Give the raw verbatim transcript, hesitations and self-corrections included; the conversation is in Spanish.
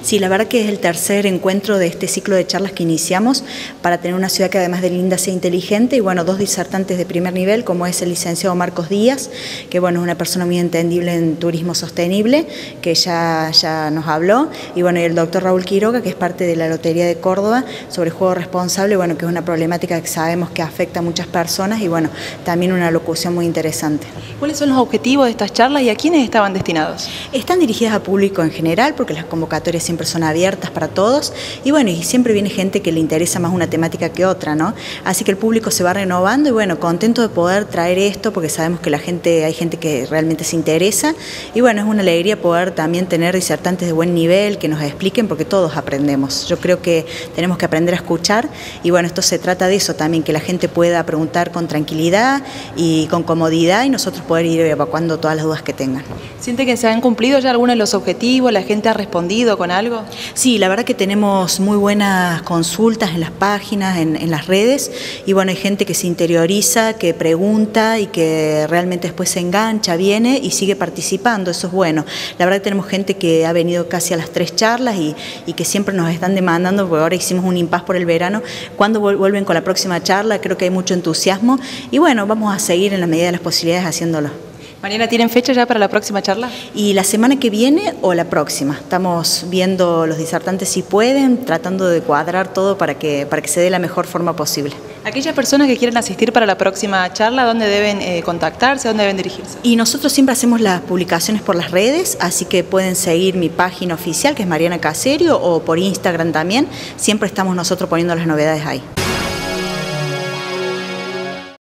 Sí, la verdad que es el tercer encuentro de este ciclo de charlas que iniciamos para tener una ciudad que además de linda sea inteligente, y bueno, dos disertantes de primer nivel, como es el licenciado Marcos Díaz, que bueno, es una persona muy entendible en turismo sostenible, que ya, ya nos habló, y bueno, y el doctor Raúl Quiroga, que es parte de la Lotería de Córdoba, sobre juego responsable, bueno, que es una problemática que sabemos que afecta a muchas personas, y bueno, también una locución muy interesante. ¿Cuáles son los objetivos de estas charlas y a quiénes estaban destinados? Están dirigidas a público en general, porque las convocatorias siempre son abiertas para todos, y bueno, y siempre viene gente que le interesa más una temática que otra, ¿no? Así que el público se va renovando, y bueno, contento de poder traer esto, porque sabemos que la gente, hay gente que realmente se interesa, y bueno, es una alegría poder también tener disertantes de buen nivel, que nos expliquen, porque todos aprendemos. Yo creo que tenemos que aprender a escuchar, y bueno, esto se trata de eso también, que la gente pueda preguntar con tranquilidad y con comodidad, y nosotros poder ir evacuando todas las dudas que tengan. ¿Siente que se han cumplido ya algunos de los objetivos? ¿La gente ha respondido con algo? Sí, la verdad que tenemos muy buenas consultas en las páginas, en, en las redes, y bueno, hay gente que se interioriza, que pregunta y que realmente después se engancha, viene y sigue participando, eso es bueno. La verdad que tenemos gente que ha venido casi a las tres charlas y, y que siempre nos están demandando, porque ahora hicimos un impas por el verano, cuando vuelven con la próxima charla, creo que hay mucho entusiasmo, y bueno, vamos a seguir en la medida de las posibilidades haciéndolo. Mariana, ¿tienen fecha ya para la próxima charla? Y la semana que viene o la próxima. Estamos viendo los disertantes si pueden, tratando de cuadrar todo para que, para que se dé la mejor forma posible. Aquellas personas que quieren asistir para la próxima charla, ¿dónde deben eh, contactarse? ¿Dónde deben dirigirse? Y nosotros siempre hacemos las publicaciones por las redes, así que pueden seguir mi página oficial, que es Mariana Caserio, o por Instagram también. Siempre estamos nosotros poniendo las novedades ahí.